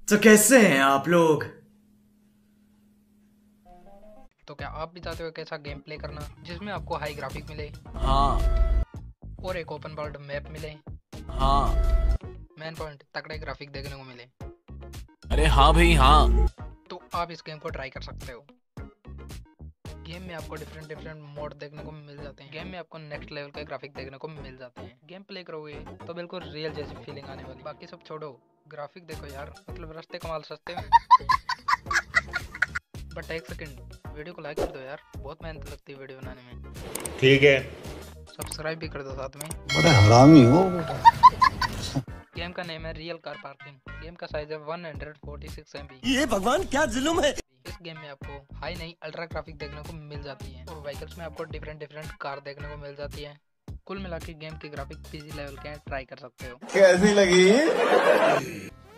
तो कैसे हैं आप लोग। तो क्या आप भी चाहते हो कैसा गेम प्ले करना जिसमें आपको हाई ग्राफिक मिले हाँ और एक ओपन वर्ल्ड मैप मिले, हाँ। मेन पॉइंट तगड़े ग्राफिक देखने को मिले, अरे हाँ भाई हाँ। तो आप इस गेम को ट्राई कर सकते हो। गेम में आपको डिफरेंट डिफरेंट मोड देखने को मिल जाते हैं। गेम में आपको नेक्स्ट लेवल के ग्राफिक देखने को मिल जाते हैं। गेम प्ले करोगे तो बिल्कुल रियल जैसी फीलिंग आने वाली। बाकी सब छोड़ो, ग्राफिक देखो यार, मतलब रास्ते कमाल सस्ते में। बट एक सेकंड, वीडियो को लाइक कर दो यार, बहुत मेहनत लगती है वीडियो बनाने में। ठीक है। सब्सक्राइब भी कर दो साथ में। बड़ा हरामी हो बेटा। गेम का नेम है रियल कार पार्किंग। गेम का साइज है 146 MB। ये भगवान क्या जुल्म है। इस गेम में आपको हाई नहीं अल्ट्रा ग्राफिक देखने को मिल जाती है और व्हीकल्स में आपको डिफरेंट डिफरेंट कार देखने को मिल जाती है। कुल मिला के गेम के ग्राफिक पीसी लेवल के हैं, ट्राई कर सकते हो। कैसी लगी?